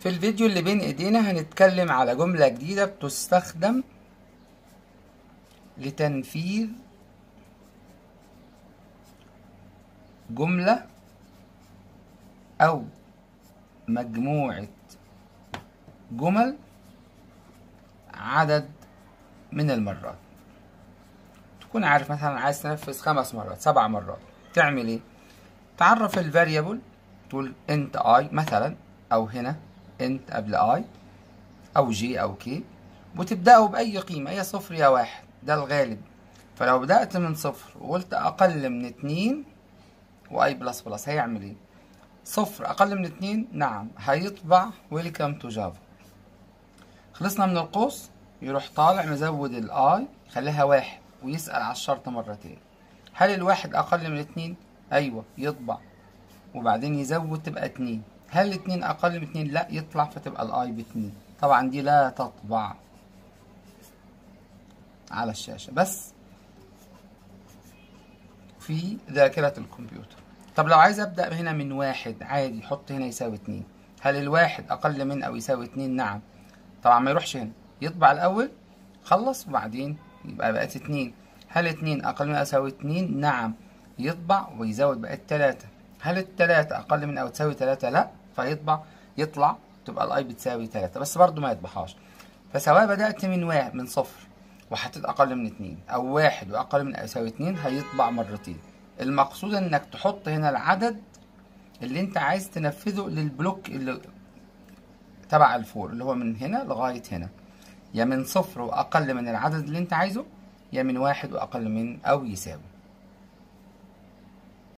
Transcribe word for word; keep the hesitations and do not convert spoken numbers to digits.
في الفيديو اللي بين ايدينا هنتكلم على جملة جديدة بتستخدم لتنفيذ جملة او مجموعة جمل عدد من المرات. تكون عارف مثلا عايز تنفذ خمس مرات سبع مرات، تعمل ايه؟ تعرف الفاريبل، تقول انت اي مثلا، او هنا انت قبل اي او جي او كي، وتبدأوا بأي قيمة، يا صفر يا واحد، ده الغالب. فلو بدأت من صفر وقلت أقل من اتنين وأي بلس بلس هيعمل ايه؟ صفر أقل من اتنين، نعم هيطبع ويلكم تو جافا. خلصنا من القوس، يروح طالع مزود الآي خليها واحد ويسأل على الشرط مرتين. هل الواحد أقل من اتنين؟ أيوة يطبع، وبعدين يزود تبقى اتنين. هل الاتنين أقل من اتنين؟ لا، يطلع فتبقى الآي باتنين. طبعا دي لا تطبع على الشاشة، بس في ذاكرة الكمبيوتر. طب لو عايز أبدأ هنا من واحد عادي، حط هنا يساوي اتنين. هل الواحد أقل من أو يساوي اتنين؟ نعم. طبعا ما يروحش هنا، يطبع الأول خلص وبعدين يبقى بقت اتنين. هل اتنين أقل من أو يساوي اتنين؟ نعم، يطبع ويزود بقت تلاتة. هل التلاتة أقل من أو تساوي تلاتة؟ لأ، فيطبع يطلع تبقى الأي بتساوي تلاتة، بس برضو ما يطبعهاش. فسواء بدأت من واحد من صفر وحطيت أقل من اتنين، أو واحد وأقل من أو يساوي اتنين، هيطبع مرتين. المقصود إنك تحط هنا العدد اللي أنت عايز تنفذه للبلوك اللي تبع الفور، اللي هو من هنا لغاية هنا، يا من صفر وأقل من العدد اللي أنت عايزه، يا من واحد وأقل من أو يساوي.